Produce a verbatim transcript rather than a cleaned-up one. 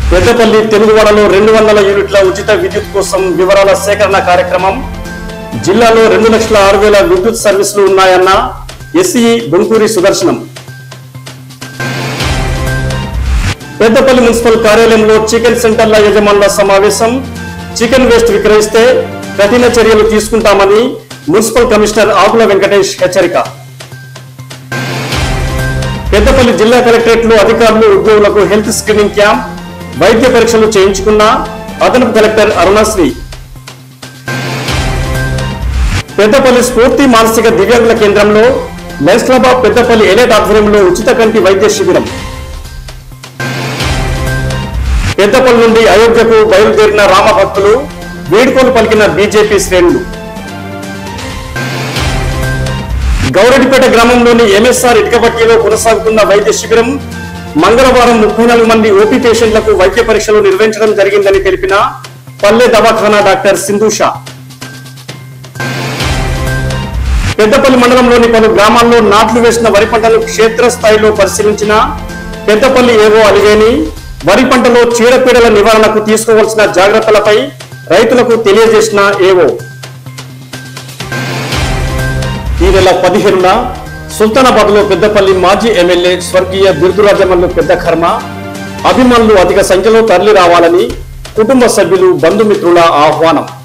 పెద్దపల్లి తెలుగువాడలో రెండు వందల యూనిట్ల ఉచిత విద్యుత్ కోసం వివరాల సేకరణ కార్యక్రమం. జిల్లాలో రెండు లక్షల ఆరు వేల విద్యుత్ సర్వీసులు ఉన్నాయన్న ఎస్ఈ బొంకూరి సుదర్శనం. పెద్దపల్లి మున్సిపల్ కార్యాలయంలో చికెన్ సెంటర్ల యజమానుల సమావేశం. చికెన్ వేస్ట్ విక్రయిస్తే కఠిన చర్యలు తీసుకుంటామని మున్సిపల్ కమిషనర్ ఆకుల వెంకటేష్ హెచ్చరిక. పెద్దపల్లి జిల్లా కలెక్టరేట్ లో అధికారులు ఉద్యోగులకు హెల్త్ స్క్రీనింగ్ క్యాంప్. వైద్య పరీక్షలు చేయించుకున్న అదనపు కలెక్టర్ అరుణశ్రీ. పెద్దపల్లి స్ఫూర్తి మానసిక దివ్యాంగుల కేంద్రంలో Lions club of Peddapalli elite ఆధ్వర్యంలో ఉచిత కంటి వైద్య శిబిరం. పెద్దపల్లి నుండి అయోధ్యకు బయలుదేరిన రామ భక్తులు, వేడుకలు పలికిన బీజేపీ శ్రేణులు. గౌరెడ్డిపేట గ్రామంలోని ఎంఎస్ఆర్ ఇటుకబట్టిలో కొనసాగుతున్న వైద్య శిబిరం. మంగళవారం ముప్పై నాలుగు మంది ఓపీ పేషెంట్లకు వైద్య పరీక్షలు నిర్వహించడం జరిగిందని తెలిపిన పల్లె దవాఖానా డాక్టర్ సింధుషా. పెద్దపల్లి మండలంలోని పలు గ్రామాల్లో నాట్లు వేసిన వరి పంటను క్షేత్రస్థాయిలో పరిశీలించిన పెద్దపల్లి ఏవో అలివేని వరి పంటలో చీడపీడల నివారణకు తీసుకోవాల్సిన జాగ్రత్తలపై రైతులకు తెలియజేసిన ఏవో. ఈ నెల పదిహేనున సుల్తానాబాద్ లో పెద్దపల్లి మాజీ ఎమ్మెల్యే స్వర్గీయ బిర్దురాజమల్లు పెద్ద కర్మ అభిమానులు అధిక సంఖ్యలో తరలి రావాలని కుటుంబ సభ్యులు బంధుమిత్రుల ఆహ్వానం.